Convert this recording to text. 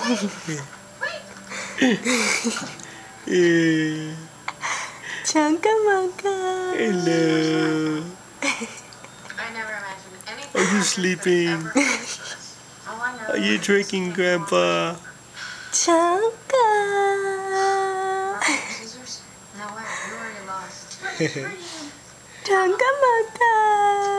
Changamaka. Hello. Are you sleeping? Are you drinking, Grandpa? Chanka. Changamaka.